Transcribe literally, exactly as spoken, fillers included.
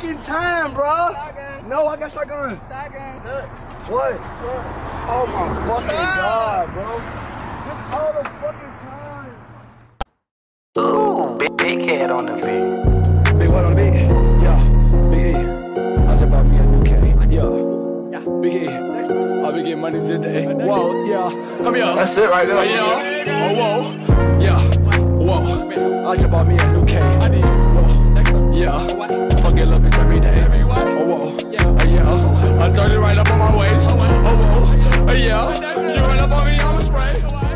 fucking time, bro. Shotgun. No, I got shotgun. Shotgun. What? Oh my fucking god, bro. This all the fucking time. Ooh, big, big head on the beat. Big what on the beat? Yeah, Big E. I just bought me a new K. Yeah, Big E. I'll be getting money today. Whoa, yeah. Come here. That's it right there. Oh, yeah. Oh, whoa. Yeah. Whoa. I just bought me a new K. Whoa. Yeah. Fucking love bitch every day. Oh, whoa. Oh, yeah. I throw it right up on my waist. Oh, whoa. Oh, yeah. You run up on me, I'ma spray.